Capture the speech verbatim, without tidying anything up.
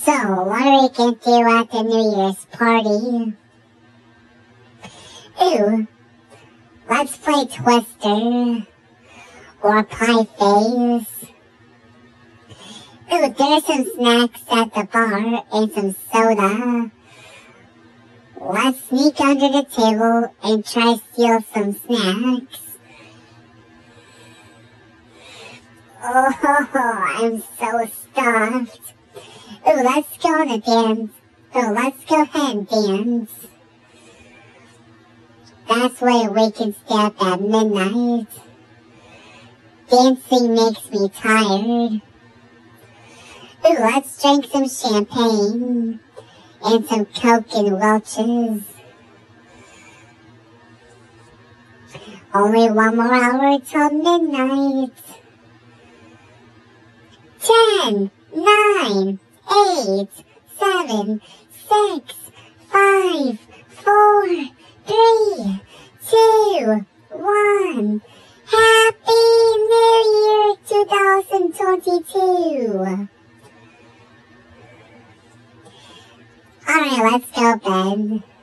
So, what are we gonna do at the New Year's party? Ooh, let's play Twister or Pie Face. Ooh, there's some snacks at the bar and some soda. Let's sneak under the table and try to steal some snacks. Oh, I'm so stuffed. Ooh, let's go on a dance. Ooh, let's go ahead and dance. That's why we can stay up at midnight. Dancing makes me tired. Ooh, let's drink some champagne and some Coke and Welch's. Only one more hour till midnight. Ten, nine, eight, seven, six, five, four, three, two, one. Happy New Year twenty twenty-two. Alright, let's go, Ben.